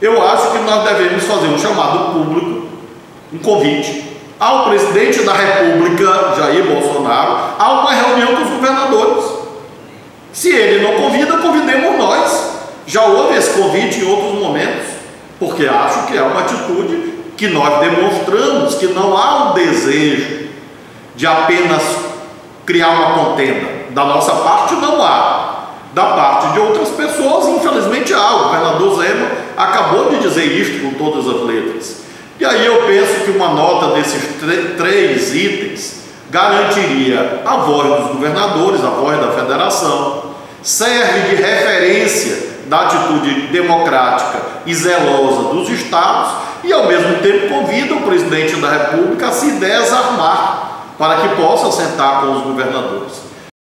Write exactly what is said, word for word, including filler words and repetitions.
eu acho que nós devemos fazer um chamado público, um convite ao presidente da República, Jair Bolsonaro, a uma reunião com os governadores. Se ele não convida, convidemos nós. Já houve esse convite em outros momentos, porque acho que é uma atitude que nós demonstramos que não há um desejo de apenas criar uma contenda. Da nossa parte não há. Da parte de outras pessoas, infelizmente há. O governador Zema acabou de dizer isto com todas as letras. E aí eu penso que uma nota desses três itens garantiria a voz dos governadores, a voz da federação, serve de referência da atitude democrática e zelosa dos estados e ao mesmo tempo convida o presidente da República a se desarmar para que possa sentar com os governadores.